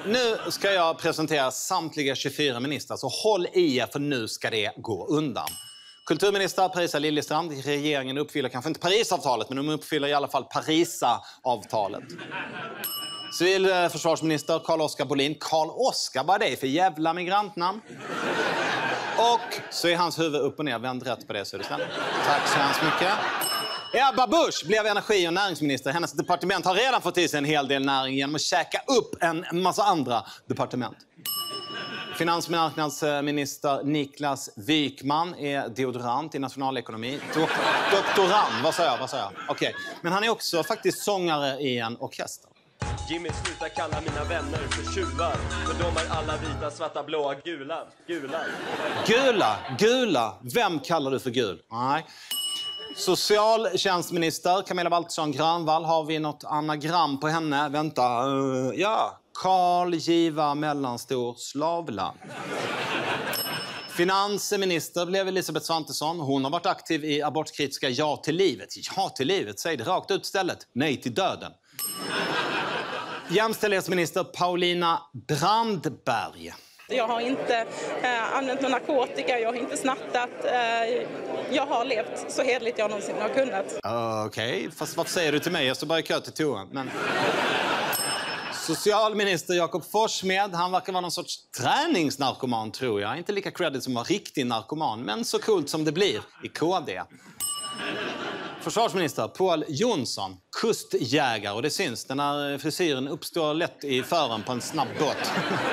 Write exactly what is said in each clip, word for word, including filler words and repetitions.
Nu ska jag presentera samtliga tjugofyra ministrar, så håll i er för nu ska det gå undan. Kulturminister Parisa Liljestrand, regeringen uppfyller kanske inte Parisavtalet, men de uppfyller i alla fall Parisavtalet. Civilförsvarsminister Carl-Oskar Bolin. Carl-Oskar, vad är det för jävla migrantnamn? Och så är hans huvud upp och ner. Vänd rätt på det, så är det snäll. Tack så hemskt mycket. Ebba Busch blev energi- och näringsminister. Hennes departement har redan fått i sig en hel del näring genom att käka upp en massa andra departement. Finansmarknadsminister Niklas Wykman är deodorant i nationalekonomi. Dok doktorand, vad sa jag? Vad sa jag? Okej. Okay. Men han är också faktiskt sångare i en orkester. Jimmy, sluta kalla mina vänner för tjuvar. För de är alla vita, svarta, blåa, gula. Gula. Gula? Gula? Vem kallar du för gul? Nej. Socialtjänstminister Camilla Waltersson Grönvall. Har vi något anagram på henne? Vänta. Uh, ja. Karl Giva Mellanstor Slavland. Finansminister blev Elisabeth Svantesson. Hon har varit aktiv i abortkritiska Ja till livet. Ja till livet, säg det rakt ut istället. Nej till döden. Jämställdhetsminister Paulina Brandberg. Jag har inte eh, använt någon narkotika, jag har inte snattat. Eh, jag har levt så hederligt jag någonsin har kunnat. Okej, okay. Fast vad säger du till mig? Jag står bara i kö till toan. Men... Socialminister Jakob Forssmed, han verkar vara någon sorts träningsnarkoman, tror jag. Inte lika credit som var riktig narkoman, men så coolt som det blir i K D. Försvarsminister Pål Jonsson, kustjägare, och det syns. Den här frisyren uppstår lätt i fören på en snabb båt.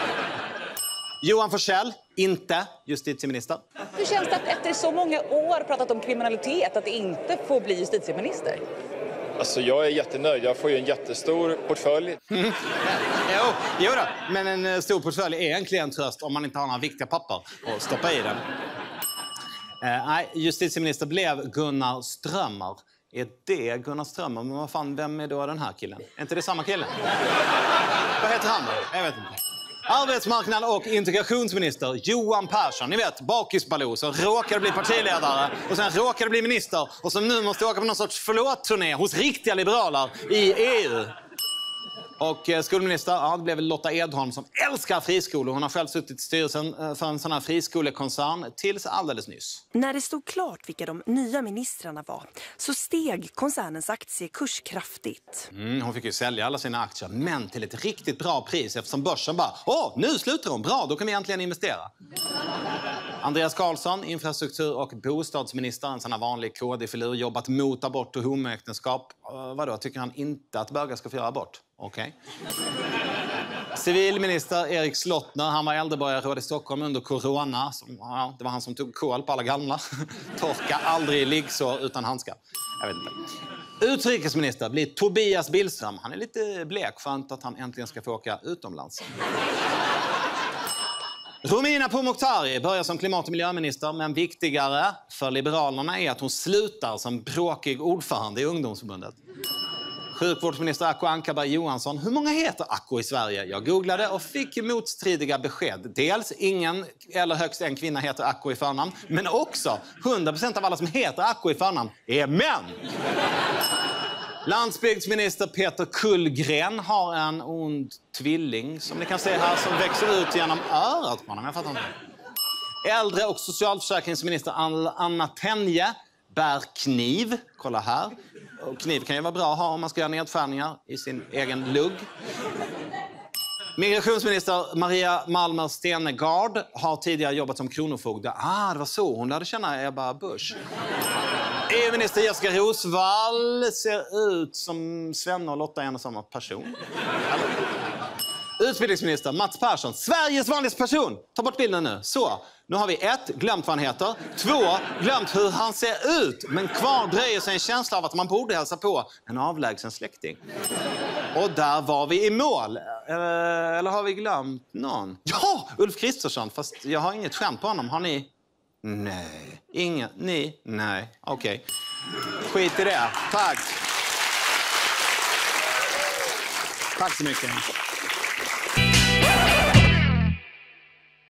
Johan Forssell, inte justitieminister. Hur känns det att efter så många år pratat om kriminalitet att inte få bli justitieminister? Alltså jag är jättenöjd. Jag får ju en jättestor portfölj. Mm. Jo, jo då. Men en stor portfölj är egentligen en tröst om man inte har några viktiga papper att stoppa i den. Eh, nej, justitieminister blev Gunnar Strömmer. Är det Gunnar Strömmer? Men vad fan, vem är då den här killen? Är inte det samma kille? Vad heter han då? Jag vet inte. Arbetsmarknad och integrationsminister Johan Persson. Ni vet, bakisbaloo som råkade bli partiledare och sen råkade bli minister och som nu måste åka på någon sorts förlåt-turné hos riktiga liberaler i E U. Och skolminister, ja, det blev väl Lotta Edholm som älskar friskolor. Hon har själv suttit i styrelsen för en sån här friskolekoncern tills alldeles nyss. När det stod klart vilka de nya ministrarna var så steg koncernens aktiekurs kraftigt. Mm, hon fick ju sälja alla sina aktier, men till ett riktigt bra pris eftersom börsen bara, åh, nu slutar hon, bra, då kan vi äntligen investera. Andreas Karlsson, infrastruktur- och bostadsminister, en sån här vanlig K D-filur, jobbat mot abort och homoäktenskap. Uh, vadå, tycker han inte att bögar ska få göra abort? Okej. Okay. Civilminister Erik Slottner, han var äldreborgarråd i Stockholm under corona. Som, ja, det var han som tog koll på alla gamla. Torka aldrig liggsår utan handskar. Jag vet inte. Utrikesminister blir Tobias Billström. Han är lite blek, skönt att han äntligen ska få åka utomlands. Romina Pourmokhtari börjar som klimat- och miljöminister, men viktigare för Liberalerna är att hon slutar som bråkig ordförande i ungdomsförbundet. Sjukvårdsminister Acko Ankarberg Johansson. Hur många heter Acko i Sverige? Jag googlade och fick motstridiga besked. Dels ingen eller högst en kvinna heter Acko i förnamn, men också hundra procent av alla som heter Acko i förnamn är män. Landsbygdsminister Peter Kullgren har en ond tvilling som ni kan se här som växer ut genom örat på honom. Jag fattar inte. Äldre- och socialförsäkringsminister Anna Tenje bär kniv. Kolla här. Och kniv kan ju vara bra att ha om man ska göra nedskärningar i sin egen lugg. Migrationsminister Maria Malmer Stenegard har tidigare jobbat som kronofogde. Ah, det var så hon lärde känna Ebba Busch. E U-minister Jessica Rosvall ser ut som Svenna och Lotta är en och samma person. Utbildningsminister Mats Persson, Sveriges vanligaste person. Ta bort bilden nu. Så, nu har vi ett, glömt vad han heter. Två, glömt hur han ser ut. Men kvar dröjer sig en känsla av att man borde hälsa på en avlägsen släkting. Och där var vi i mål. Eller har vi glömt någon? Ja, Ulf Kristersson. Fast jag har inget skämt på honom. Har ni? Nej. Ingen? Ni? Nej. Okej. Okay. Skit i det. Tack. Tack så mycket.